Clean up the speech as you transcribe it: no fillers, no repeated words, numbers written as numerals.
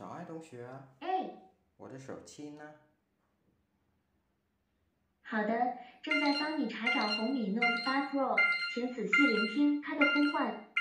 找爱同学啊。 哎， 我的手机呢？ 好的，正在帮你查找红米 Note 8 Pro，请仔细聆听它的呼唤。